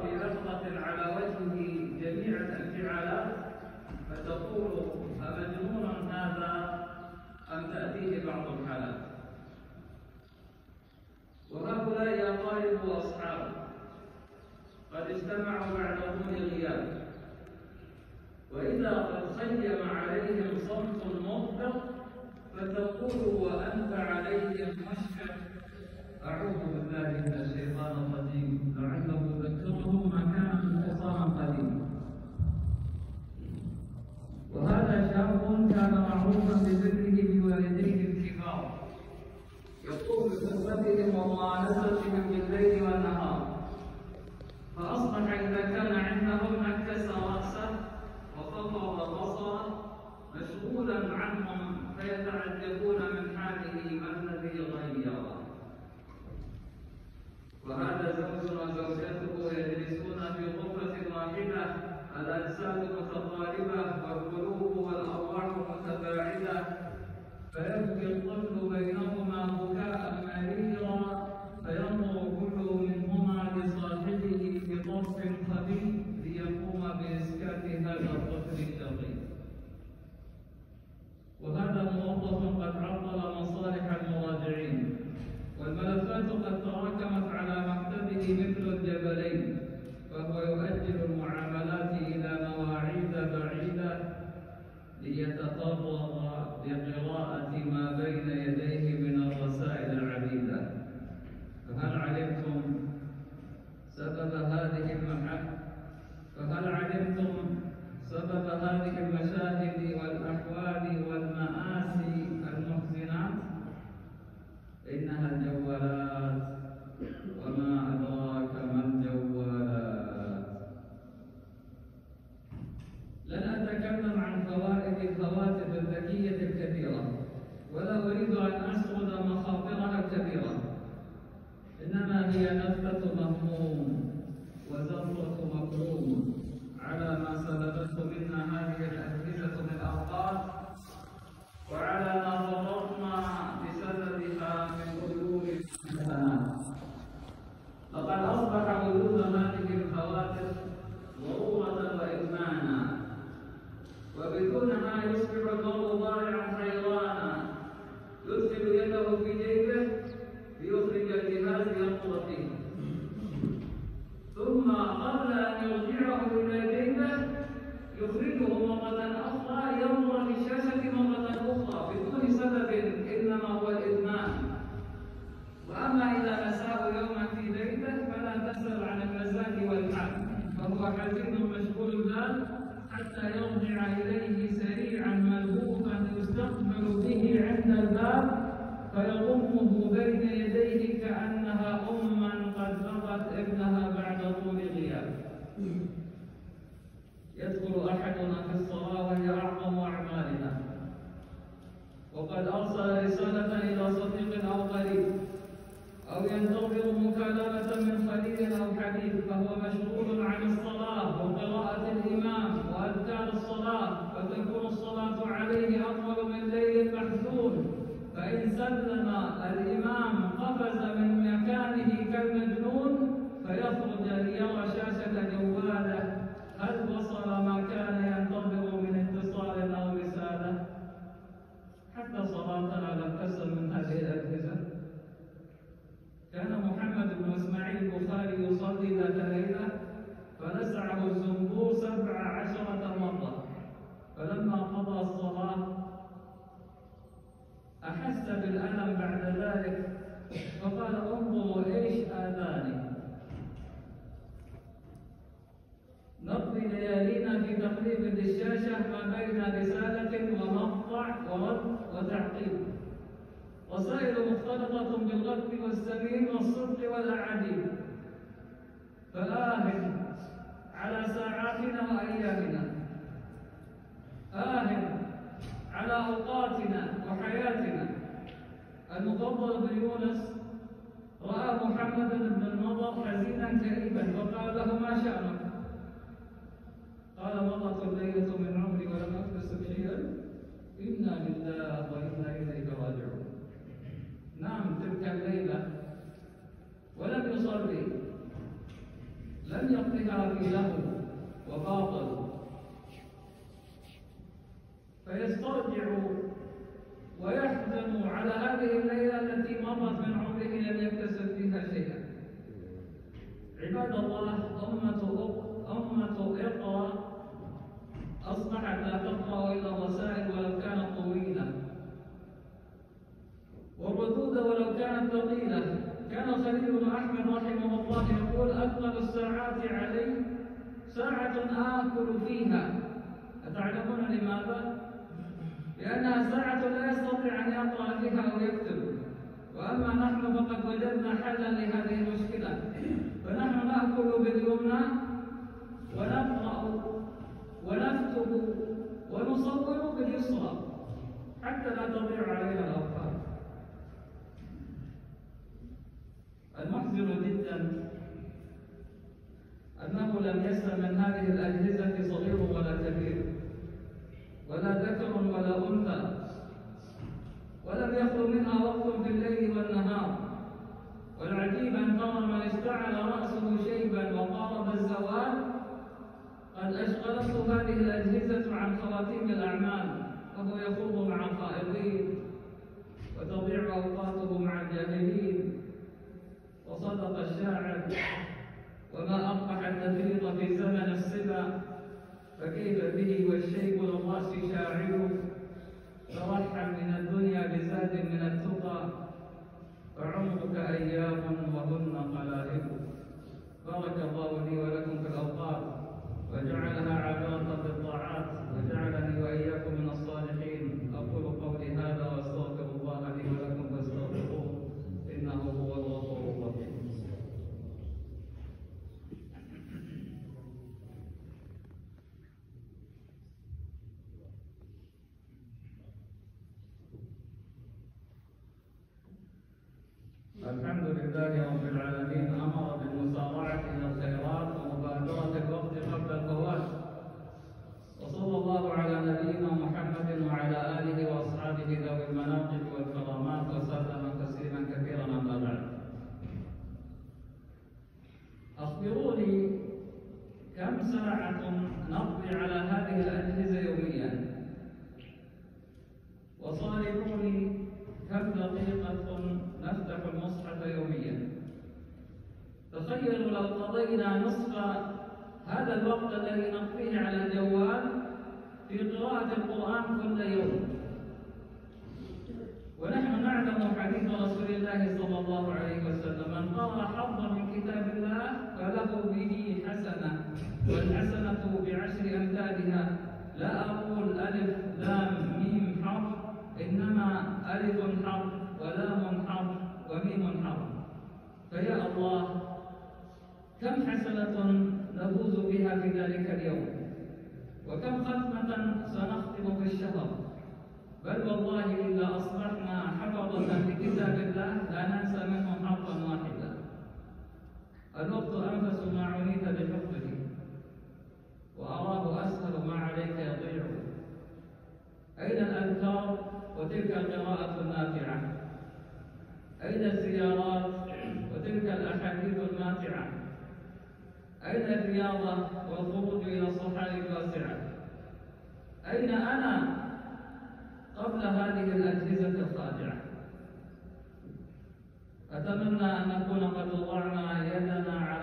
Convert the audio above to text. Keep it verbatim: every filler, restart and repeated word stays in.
في لحظة على وجهه جميع الانفعالات فتقول أمجنون هذا أم تأتيه بعض الحالات. وهؤلاء أقارب وأصحاب قد اجتمعوا بعد طول غياب، وإذا قد خيم عليهم صمت مغدق فتقول وأنت عليهم مشفق أعوذ بالله من الشيطان الرجيم لعله ذكرهم ما كان من خصام قديم. وهذا شاب كان معروفا بذكره بوالديه الكبار، يقوم بخدمتهم ومؤانستهم بالليل والنهار، فأصبح إذا كان عندهم نكس رأسه وفقد بصره مشغولا عنهم فيتعجبون من حاله ما الذي غيره. وهذا زوج وزوجته يجلسون في غرفة واحدة، الأجساد متقاربة والقلوب والأرواح متباعدة، فيبكي الطفل بينهما بكاء مريرا، فينظر كل منهما لصاحبه بطرف خفيف ليقوم بإسكات هذا الطفل الشقي. وهذا موظف قد عطل مصالح المراجعين، والملفات قد تراكمت على مكتبه مثل الجبلين، فهو يؤجل المعاملات إلى مواعيد بعيدة ليتفرغ لقراءة ما بين يديه من الرسائل العديدة. فهل علمتم سبب هذه المحك؟ فهل علمتم سبب هذه المشاهد والأحوال والمآسي المحزنات؟ إنها الجوالات، وما أدراك ما الجوالات. لن أتكلم عن فوائد الهواتف الذكية الكثيرة، ولا أريد أن أسرد مخاطرها الكبيرة، إنما هي نفثة مهموم وزفرة مكروم على ما سلبته منا هذه الأجهزة من أوقات، وعلى ما فرطنا بسببها من وجود الحسنات. لقد أصبح وجود هذه الهواتف ضرورة وإدمانا، وبدونها يصبح المرء ضائعا حيرانا، يدخل يده في جيبه ليخرج الجهاز ينظر فيه، ثم قبل أن يرجعه إلى جيبه يخرجه مرة أخرى ينظر في الشاشة مرة أخرى بدون سبب، إنما هو الإدمان. وأما إذا نساه يوما في بيته فلا تسأل عن المزاج والحال، فهو حزين مشغول البال حتى يرجع إليه سريعا ملهوفا يستقبل به عند الباب فيضمه بين يديه كأنها أما قد فقدت ابنها بعد طول غياب. يدخل أحدنا في الصلاة وهي أعظم أعمالنا، وقد أرسل رسالة إلى صديق أو قريب، أو ينتظر مكالمة من خليل أو حبيب، فهو مشغول عن الصلاة وقراءة الإمام وأذكار الصلاة، فتكون الصلاة عليه أطول من ليل محزون، فإن سلم الإمام قفز من مكانه كالمجنون فيخرج ليرى شاشة جواله هل وصل ما كان ينتظر من اتصال أو رسالة. حتى صلاتنا لم تسل من هذه الأجهزة. كان محمد بن إسماعيل البخاري يصلي ذات ليلة فلسعه الزنبور سبع عشرة مرة، فلما قضى الصلاة أحس بالألم بعد ذلك فقال انظروا إيش آذاني. نقضي ليالينا في تقليب للشاشة ما بين رسالة ومقطع ورد وتعقيب، وسائل مختلطة بالغث والسمين والصدق والأعاديل، فآه على ساعاتنا وأيامنا، آه على أوقاتنا وحياتنا. المفضل بن يونس رأى محمد بن النضر حزينا كئيبا وقال له ما شأنك؟ قال مضت الليلة من عمري ولم أكتسب شيئا، إنا لله وإنا إليه راجعون. نام تلك الليلة ولم يصلي، لم يقضها في لهو وباطل، فيسترجع ويحزن على هذه الليلة التي مرت من عمره لم يكتسب فيها شيئا. عباد الله، أمة أمة إقرأ أصبحت لا تقرأ إلا الرسائل ولو كانت طويلة، والردود ولو كانت ثقيلة. كان خليل بن أحمد رحمه الله يقول: أثقل الساعات علي ساعة آكل فيها. أتعلمون لماذا؟ لأنها ساعة لا يستطيع أن يقرأ فيها أو يكتب، وأما نحن فقد وجدنا حلا لهذه المشكلة، فنحن نأكل باليمنى ونقرأ ونكتب ونصور باليسرى حتى لا تضيع علينا الأوقات. المحزن جدا أنه لم يسلم من هذه الأجهزة صغير ولا كبير، ولا ذكر ولا أنثى، ولم يخلو منها وقت في الليل والنهار. والعجيب أن ترى من اشتعل رأسه شيبا وقارب الزوال قد أشغلته هذه الأجهزة عن خواتيم الأعمال، وهو يخوض مع الخائضين وتضيع أوقاته مع الجاهلين. وصدق الشاعر: وما أقبح التفريط في زمن الصبا، فكيف به والشيب للرأس شاعر. ترحم من الدنيا بزاد من التقى، فعمرك أيام وهن قلائل. بارك الله لي ولكم في الأوقات، وجعلها عبارة بالطاعات، وجعلني وإياكم من الصالحين. أقول قولي هذا وأستغفر الله لي ولكم فاستغفروه، إنه هو الغفور الرحيم. الحمد لله رب العالمين، أمر بالمسارعة إلى الخيرات ومبادرة الوقت قبل الفوات. وصلى الله على نبينا محمد وعلى آله وأصحابه ذوي المناقب والكرامات، وسلم تسليما كثيرا. أما بعد، أخبروني كم ساعة نقضي على هذه الأجهزة يوميا؟ وصالحوني كم دقيقة نفتح المصحف يوميا؟ تخيلوا لو قضينا نصف هذا الوقت الذي نقضيه على الجوال في قراءة القرآن كل يوم. ونحن نعلم حديث رسول الله صلى الله عليه وسلم: من قرأ حظا من كتاب الله فله به حسنة، والحسنة بعشر أمثالها. لا أقول ألف لام ميم حرف، إنما ألف حرف ولام حرف وميم حرف. فيا الله، كم حسنة نفوز بها في ذلك اليوم، وكم ختمة سنختم في الشهر. بل والله إذا أصبحنا حفظة لكتاب الله لا ننسى منه حرفا واحدا. الوقت أنفس ما عنيت بحفظه، وأراه أسهل ما عليك يضيع. أين الأذكار وتلك القراءة النافعة؟ أين الزيارات وتلك الأحاديث الماتعة؟ أين الرياضة والخروج إلى الصحاري الواسعة؟ أين أنا قبل هذه الأجهزة الخادعة؟ أتمنى أن نكون قد وضعنا يدنا على